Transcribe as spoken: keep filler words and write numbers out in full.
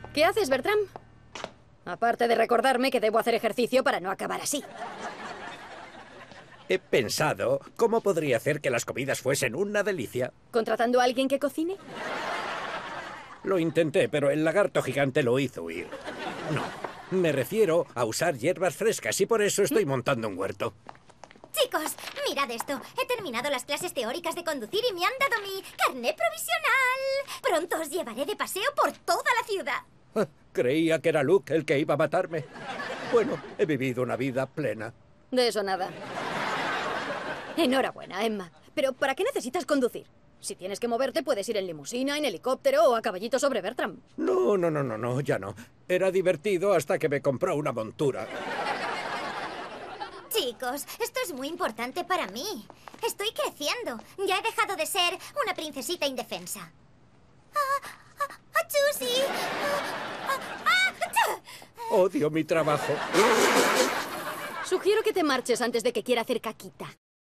¿Qué haces, Bertram? Aparte de recordarme que debo hacer ejercicio para no acabar así. He pensado cómo podría hacer que las comidas fuesen una delicia. ¿Contratando a alguien que cocine? Lo intenté, pero el lagarto gigante lo hizo huir. No, me refiero a usar hierbas frescas y por eso estoy montando un huerto. Chicos, mirad esto. He terminado las clases teóricas de conducir y me han dado mi carné provisional. Pronto os llevaré de paseo por toda la ciudad. Ah, creía que era Luke el que iba a matarme. Bueno, he vivido una vida plena. De eso nada. Enhorabuena, Emma. Pero ¿para qué necesitas conducir? Si tienes que moverte, puedes ir en limusina, en helicóptero o a caballito sobre Bertram. No, no, no, no, no, ya no. Era divertido hasta que me compró una montura. Chicos, esto es muy importante para mí. Estoy creciendo. Ya he dejado de ser una princesita indefensa. ¡Ah! ¡Ah! ¡Achú, ¡Ah! ¡Ah! ¡Achú! Odio mi trabajo. Sugiero que te marches antes de que quiera hacer caquita.